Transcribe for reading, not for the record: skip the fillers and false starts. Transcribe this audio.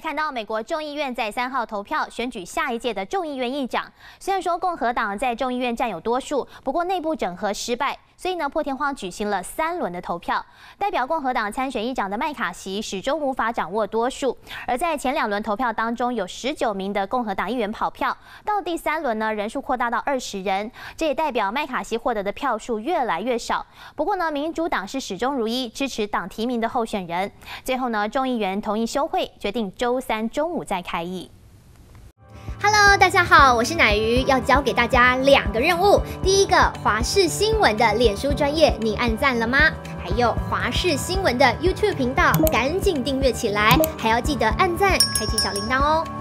看到美国众议院在3号投票选举下一届的众议院议长。虽然说共和党在众议院占有多数，不过内部整合失败，所以呢破天荒举行了3轮的投票。代表共和党参选议长的麦卡锡始终无法掌握多数，而在前2轮投票当中，有19名的共和党议员跑票，到第3轮呢人数扩大到20人，这也代表麦卡锡获得的票数越来越少。不过呢，民主党是始终如一支持党提名的候选人。最后呢，众议员同意休会，决定周3中午再开议。 Hello， 大家好，我是乃瑜，要教给大家2个任务。第一个，华视新闻的脸书专页，你按赞了吗？还有华视新闻的 YouTube 频道，赶紧订阅起来，还要记得按赞，开启小铃铛哦。